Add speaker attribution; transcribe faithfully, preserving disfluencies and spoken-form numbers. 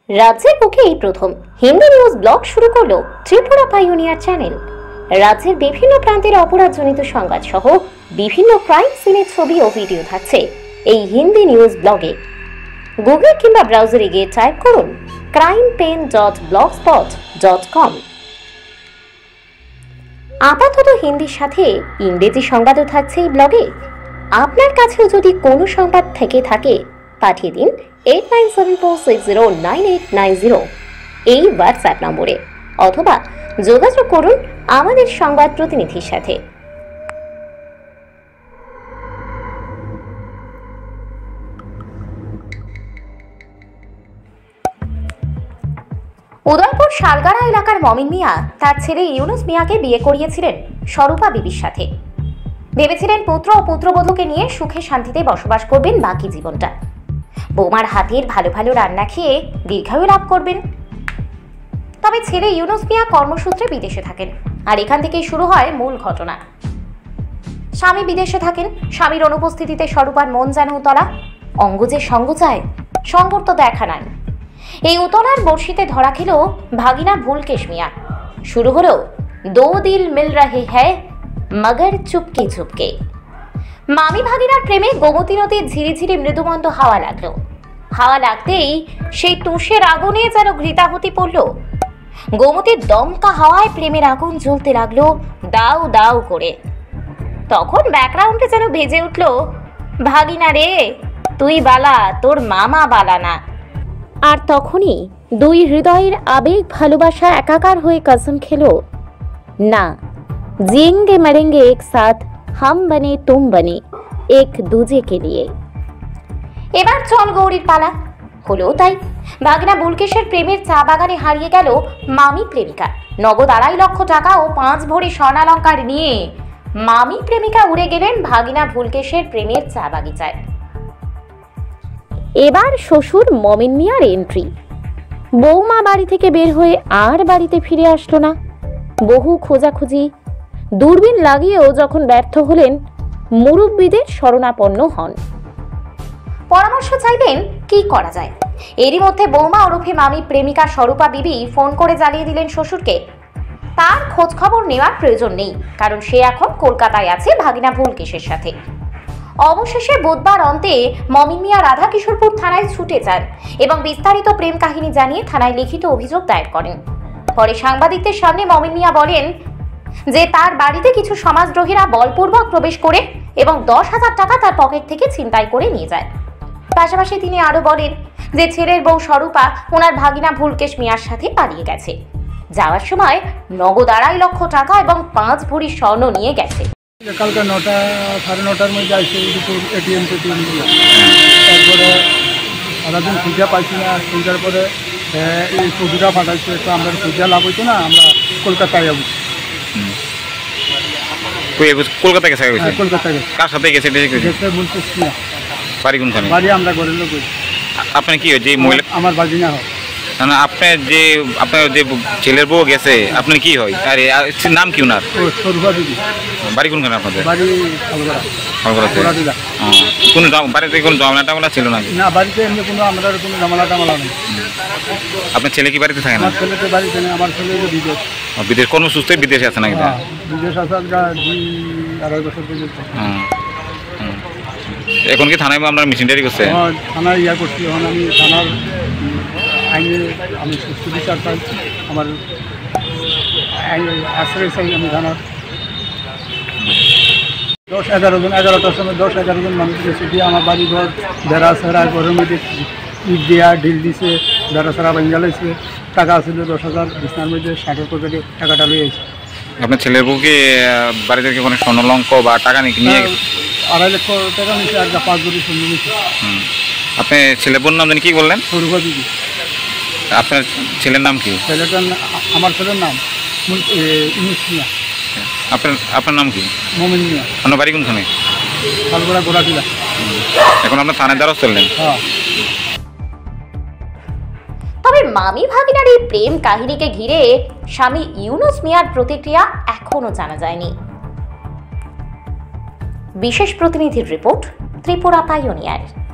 Speaker 1: রাজ্যের বুকে এই প্রথম হিন্দি নিউজ ব্লগ শুরু করলো ত্রিপুরা পাইওনিয়ার চ্যানেল। রাজ্যের বিভিন্ন প্রান্তের অপরাধজনিত সংবাদ সহ বিভিন্ন ক্রাইম সিনের ছবি ও ভিডিও থাকছে এই হিন্দি নিউজ ব্লগে। গুগল কিংবা ব্রাউজারে গিয়ে টাইপ করুন crime pen dot blogspot dot com. আপাতত হিন্দির সাথে ইংরেজি সংবাদও থাকছে এই ব্লগে। আপনার কাছেও যদি কোনো সংবাদ থেকে থাকে পাঠিয়ে দিন eight nine seven four six zero nine eight nine zero এই হোয়াটসঅ্যাপ নম্বরে, অথবা যোগাযোগ করুন আমাদের সংবাদ প্রতিনিধির সাথে। উদয়পুর শালগাড়া এলাকার মমিন মিয়া তার ছেলে ইউনুস মিয়াকে বিয়ে করিয়েছিলেন স্বরূপা বিবির সাথে। ভেবেছিলেন পুত্র ও পুত্রবধূকে নিয়ে সুখে শান্তিতে বসবাস করবেন বাকি জীবনটা। বৌমার হাতের ভালো ভালো রান্না খেয়ে দীর্ঘায়ু লাভ করবেন। তবে ছেলে ইউনুস মিয়া কর্মসূত্রে বিদেশে থাকেন, আর এখান থেকেই শুরু হয় মূল ঘটনা। স্বামী বিদেশে থাকেন, স্বামীর অনুপস্থিতিতে স্বরূপার মন যেন উতলা। অঙ্গ যে সঙ্গ চায়, সঙ্গর তো দেখা নাই। এই উতলার বর্ষিতে ধরা খেল ভাগিনা ভুলকেশ মিয়া। শুরু হলো দো দিল মিল রহে হ্যায় মগর চুপকে চুপকে। মামি ভাগিনার প্রেমে গোমতী নদীর ঝিরিঝিরি মৃদুমন্দ হাওয়া লাগলো। হাওয়া লাগতেই সেই তুষের আগুনে যেন ঘৃতাহুতি পড়ল। গোমতীর দমকা হাওয়ায় প্রেমের আগুন জ্বলতে লাগলো দাউ দাউ করে। তখন ব্যাকগ্রাউন্ডে যেন ভেজে উঠল, ভাগিনা রে তুই বালা, তোর মামা বালা না। আর তখনই দুই হৃদয়ের আবেগ ভালোবাসা একাকার হয়ে কসম খেলো, না জিয়েঙ্গে মরেঙ্গে এক সাথ, হাম বনে তুম বনে, এক দুজে কে লিয়ে। এবার চল গৌরীর পালা। হলো তাই। ভাগিনা বুলকেশের প্রেমের চা বাগানে হারিয়ে গেল মামি প্রেমিকা। নগদ আড়াই লক্ষ টাকা ও পাঁচ ভরি স্বর্ণালঙ্কার নিয়ে মামি প্রেমিকা উড়ে গেলেন ভাগিনা ভুলকেশের প্রেমের চা বাগিচায়। এবার শ্বশুর মমিন মিয়ার এন্ট্রি। বৌমা বাড়ি থেকে বের হয়ে আর বাড়িতে ফিরে আসলো না। বহু খোঁজাখুঁজি, দূরবীন লাগিয়েও যখন ব্যর্থ হলেন, মুরব্বীদের শরণাপন্ন হন। পরামর্শ চাইলেন কি করা যায়। এরই মধ্যে বৌমা ওরফে মামি প্রেমিকা স্বরূপা বিবি ফোন করে জ্বালিয়ে দিলেন শ্বশুরকে। তার খোঁজ খবর নেওয়ার প্রয়োজন নেই, কারণ সে এখন কলকাতায় আছে ভাগিনা ভুলকেশের সাথে। অবশেষে বুধবার অন্তে মমিন মিয়া রাধা কিশোরপুর থানায় ছুটে যান এবং বিস্তারিত প্রেম কাহিনী জানিয়ে থানায় লিখিত অভিযোগ দায়ের করেন। পরে সাংবাদিকদের সামনে মমিন মিয়া বলেন যে তার বাড়িতে কিছু সমাজদ্রোহীরা বলপূর্বক প্রবেশ করে এবং দশ হাজার টাকা তার পকেট থেকে ছিনতাই করে নিয়ে যায়। পাশাপাশি তিনি আরো বলেন যে ছেলের বউ স্বরূপা ওনার ভাগিনা ভুলকেশ মিয়ার সাথে পালিয়ে গেছে। যাওয়ার সময় নগদ আড়াই লক্ষ টাকা এবং পাঁচ ভরি স্বর্ণ নিয়ে গেছে।
Speaker 2: কালকে নটা সাড়ে নটার মধ্যে আসছে এটিএম টেটিএম দিয়ে। তারপরে সারাদিন পূজা পাইছি না, পূজার পরে এই পূজা পাঠাইছে, তো আমরা পূজা লাভ হইতো না, আমরা কলকাতায় যাবো।
Speaker 3: কলকাতা গেছে?
Speaker 2: কলকাতা গেছে।
Speaker 3: কার সাথে গেছে?
Speaker 2: গেছে বলতে
Speaker 3: বাড়ি কোনখানে?
Speaker 2: বাড়ি আমরা ঘরের লোক।
Speaker 3: আপনার কি যে মহিলা?
Speaker 2: আমার বাড়ি না হয়।
Speaker 3: না, আপনার যে আপনার যে ছেলের বউ গেছে, আপনার কি হয়? আর নাম কি ওনার?
Speaker 2: স্বরূপা বিবি।
Speaker 3: বাড়ি কোনখানে আপনাদের?
Speaker 2: বাড়ি
Speaker 3: কোনো বাড়িতে কোনো ঝামেলা টামেলা ছিল না?
Speaker 2: না, বাড়িতে এমনি কোনো আমাদের কোনো ঝামেলা টামেলা নেই।
Speaker 3: আপনার ছেলে কি বাড়িতে থাকে না?
Speaker 2: আমার ছেলেতে বাড়িতে নেই, আমার ছেলে বিদেশ।
Speaker 3: বিদেশ কর্মসূত্রে বিদেশে আছে নাকি?
Speaker 2: বিদেশ আছে দুই আড়াই বছর বিদেশ।
Speaker 3: এখন কি থানায় আপনার মেশিনারি করছে?
Speaker 2: থানায় ইয়া করছি। এখন আমি থানার আইনে আমি সুস্থ বিচার পাই, আমার আশ্রয় চাই আমি থানার। দশ এগারো জন এগারোটার সময় দশ এগারো জন মানুষ গেছে দিয়ে আমার বাড়ি ঘর বেড়া সেরা ঘরের মধ্যে ইট দেওয়া ঢিল দিছে, বেড়া সেরা বেঞ্জালাইছে। টাকা ছিল দশ হাজার, বিছনার মধ্যে ষাটের পকেটে টাকাটা নিয়ে এসেছে।
Speaker 3: আপনার ছেলের বউকে বাড়ি থেকে কোনো স্বর্ণলঙ্ক বা টাকা নিয়ে
Speaker 2: আড়াই লক্ষ টাকা নিয়েছে, আর পাঁচ বছর স্বর্ণ নিয়েছে।
Speaker 3: আপনি ছেলের বোন নাম জানি কি বললেন?
Speaker 2: স্বরূপা বিবি।
Speaker 3: আপনার ছেলের নাম কি?
Speaker 2: ছেলেটার আমার ছেলের নাম ইউনুস মিয়া।
Speaker 3: আপনার আপনার নাম কি?
Speaker 2: মমিন মিয়া।
Speaker 3: আপনার বাড়ি কোনখানে?
Speaker 2: শালগড়া গোড়াটিলা।
Speaker 3: এখন আপনার থানায় দ্বারস্থ হলেন?
Speaker 2: হ্যাঁ।
Speaker 1: তবে মামি ভাগিনার এই প্রেম কাহিনীকে ঘিরে স্বামী ইউনুস মিয়ার প্রতিক্রিয়া এখনো জানা যায়নি। বিশেষ প্রতিনিধির রিপোর্ট, ত্রিপুরা পাইওনিয়ার।